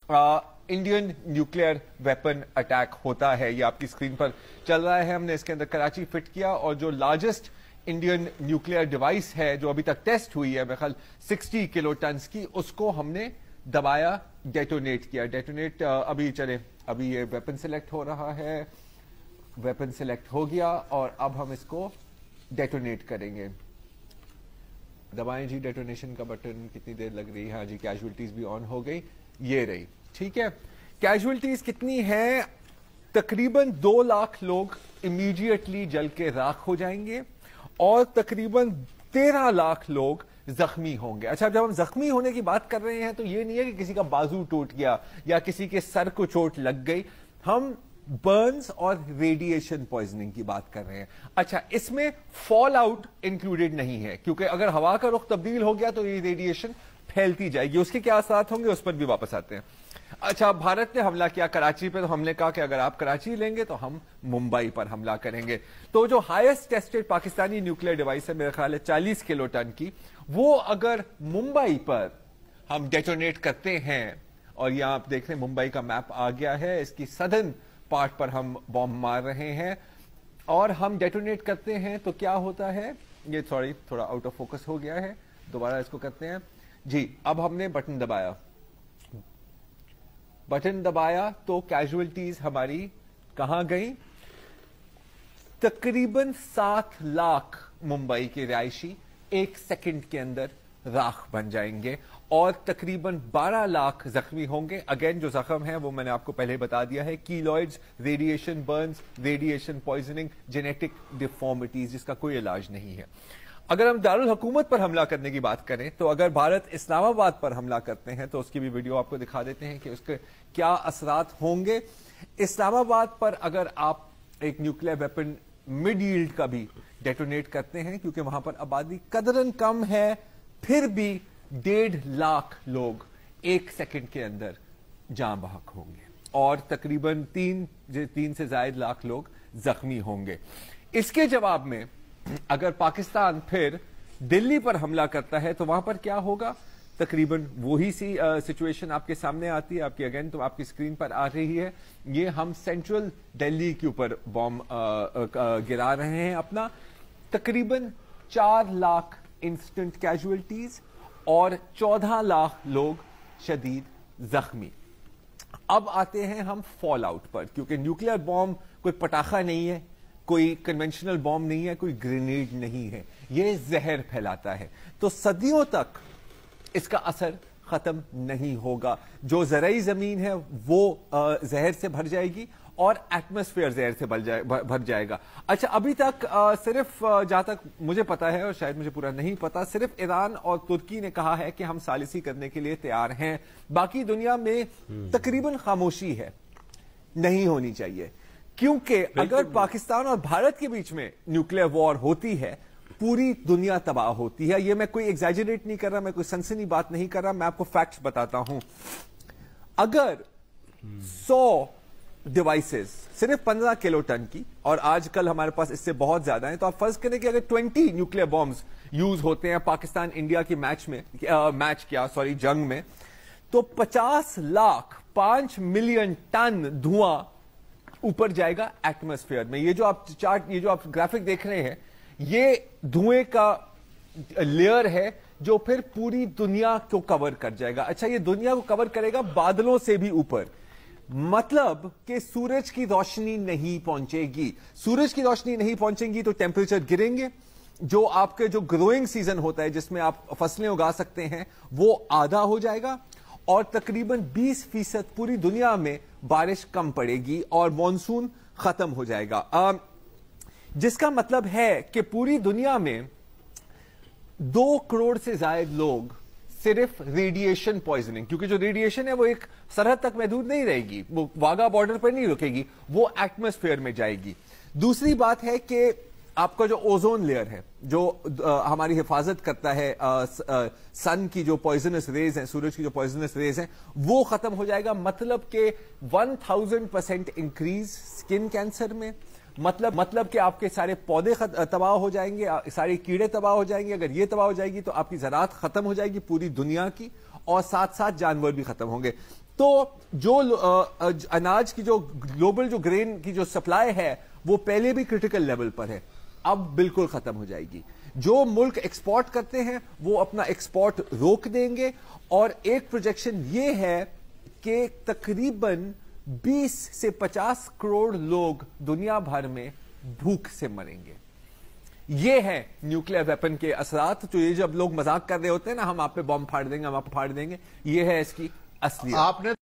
Indian nuclear weapon attack होता है। ये आपकी स्क्रीन पर चल रहा है। हमने इसके अंदर कराची फिट किया और जो लार्जेस्ट इंडियन न्यूक्लियर डिवाइस है जो अभी तक टेस्ट हुई है मेरे ख्याल 60 किलो टन्स की, उसको हमने दबाया, डेटोनेट किया। डेटोनेट अभी चले, अभी ये वेपन सिलेक्ट हो रहा है, वेपन सिलेक्ट हो गया और अब हम इसको डेटोनेट करेंगे। दबाएं जी डेटोनेशन का बटन। कितनी देर लग रही है? हाँ जी, कैजुअलिटीज भी ऑन हो गई, ये रही। ठीक है, कैजुअलिटीज कितनी है? तकरीबन 2 लाख लोग इमीडिएटली जल के राख हो जाएंगे और तकरीबन 13 लाख लोग जख्मी होंगे। अच्छा, जब हम जख्मी होने की बात कर रहे हैं तो ये नहीं है कि किसी का बाजू टूट गया या किसी के सर को चोट लग गई, हम बर्न्स और रेडिएशन पॉइजनिंग की बात कर रहे हैं। अच्छा, इसमें फॉल आउट इंक्लूडेड नहीं है क्योंकि अगर हवा का रुख तब्दील हो गया तो ये रेडिएशन फैलती जाएगी। उसके क्या असर होंगे उस पर भी वापस आते हैं। अच्छा, भारत ने हमला किया कराची पे, तो हमने कहा कि अगर आप कराची लेंगे तो हम मुंबई पर हमला करेंगे। तो जो highest tested Pakistani nuclear device है मेरा ख्याल है 40 किलो टन की, वो अगर मुंबई पर हम डेटोनेट करते हैं, और यहां आप देख रहे हैं मुंबई का मैप आ गया है, इसकी सदर्न पार्ट पर हम बॉम्ब मार रहे हैं और हम डेटोनेट करते हैं तो क्या होता है? ये थोड़ा आउट ऑफ फोकस हो गया है, दोबारा इसको करते हैं जी। अब हमने बटन दबाया, बटन दबाया तो कैजुअलिटीज हमारी कहां गई? तकरीबन 7 लाख मुंबई के रिहायशी 1 सेकंड के अंदर राख बन जाएंगे और तकरीबन 12 लाख जख्मी होंगे। अगेन जो जख्म है वो मैंने आपको पहले बता दिया है, keloids, radiation burns, radiation poisoning, genetic deformities जिसका कोई इलाज नहीं है। अगर हम दारुल हुकूमत पर हमला करने की बात करें तो अगर भारत इस्लामाबाद पर हमला करते हैं तो उसकी भी वीडियो आपको दिखा देते हैं कि उसके क्या असरात होंगे। इस्लामाबाद पर अगर आप एक न्यूक्लियर वेपन मिड यील्ड का भी डेटोनेट करते हैं, क्योंकि वहां पर आबादी कदरन कम है, फिर भी 1.5 लाख लोग 1 सेकंड के अंदर जान बहक होंगे और तकरीबन 3 से ज्यादा लाख लोग जख्मी होंगे। इसके जवाब में अगर पाकिस्तान फिर दिल्ली पर हमला करता है तो वहां पर क्या होगा? तकरीबन वही सी सिचुएशन आपके सामने आती है। आपकी अगेन तो आपकी स्क्रीन पर आ रही है, ये हम सेंट्रल दिल्ली के ऊपर बॉम्ब गिरा रहे हैं अपना। तकरीबन 4 लाख इंस्टेंट कैजुअलिटीज और 14 लाख लोग शदीद जख्मी। अब आते हैं हम फॉल आउट पर, क्योंकि न्यूक्लियर बॉम्ब कोई पटाखा नहीं है, कोई कन्वेंशनल बॉम्ब नहीं है, कोई ग्रेनेड नहीं है, ये जहर फैलाता है। तो सदियों तक इसका असर खत्म नहीं होगा। जो ज़रई जमीन है वो जहर से भर जाएगी और एटमॉस्फेयर जहर से भर जाएगा। अच्छा, अभी तक सिर्फ जहां तक मुझे पता है और शायद मुझे पूरा नहीं पता, सिर्फ ईरान और तुर्की ने कहा है कि हम सालिसी करने के लिए तैयार हैं। बाकी दुनिया में तकरीबन खामोशी है, नहीं होनी चाहिए, क्योंकि अगर पाकिस्तान और भारत के बीच में न्यूक्लियर वॉर होती है पूरी दुनिया तबाह होती है। ये मैं कोई एग्जैजरेट नहीं कर रहा, मैं कोई सनसनी बात नहीं कर रहा, मैं आपको फैक्ट्स बताता हूं। अगर 100 डिवाइसेस सिर्फ 15 किलो टन की, और आजकल हमारे पास इससे बहुत ज्यादा है, तो आप फर्ज करें कि अगर 20 न्यूक्लियर बॉम्ब्स यूज होते हैं पाकिस्तान इंडिया की जंग में, तो 50 लाख 5 मिलियन टन धुआं ऊपर जाएगा एटमॉस्फेयर में। ये जो आप ग्राफिक देख रहे हैं, ये धुएं का लेयर है जो फिर पूरी दुनिया को कवर कर जाएगा। अच्छा, ये दुनिया को कवर करेगा बादलों से भी ऊपर, मतलब कि सूरज की रोशनी नहीं पहुंचेगी। सूरज की रोशनी नहीं पहुंचेगी तो टेम्परेचर गिरेंगे, जो आपके जो ग्रोइंग सीजन होता है जिसमें आप फसलें उगा सकते हैं वो आधा हो जाएगा और तकरीबन 20% पूरी दुनिया में बारिश कम पड़ेगी और मॉनसून खत्म हो जाएगा। जिसका मतलब है कि पूरी दुनिया में 2 करोड़ से ज्यादा लोग सिर्फ रेडिएशन पॉइजनिंग, क्योंकि जो रेडिएशन है वो एक सरहद तक महदूद नहीं रहेगी, वो वाघा बॉर्डर पर नहीं रुकेगी, वो एटमॉस्फेयर में जाएगी। दूसरी बात है कि आपका जो ओजोन लेयर है जो हमारी हिफाजत करता है सन की जो पॉइजनस रेज है, सूरज की जो पॉइजनस रेज है, वो खत्म हो जाएगा। मतलब कि 1000% इंक्रीज स्किन कैंसर में, मतलब कि आपके सारे पौधे तबाह हो जाएंगे, सारे कीड़े तबाह हो जाएंगे। अगर ये तबाह हो जाएगी तो आपकी ज़राअत खत्म हो जाएगी पूरी दुनिया की, और साथ साथ जानवर भी खत्म होंगे। تو جو اناج کی جو گلوبل جو گرین کی جو سپلائی ہے وہ پہلے بھی کرٹیکل لیول پر ہے، اب بالکل ختم ہو جائے گی. جو ملک ایکسپورٹ کرتے ہیں وہ اپنا ایکسپورٹ روک دیں گے، اور ایک پروجیکشن یہ ہے کہ تقریباً 20 سے 50 کروڑ لوگ دنیا بھر میں بھوک سے مریں گے. یہ ہے نیوکلیر ویپن کے اثرات. تو یہ جب لوگ مذاق کر رہے ہوتے ہیں نا، ہم آپ پہ بم پھاڑ دیں گے، ہم آپ پھاڑ دیں گے، یہ ہے اس کی اصلیت. آپ نے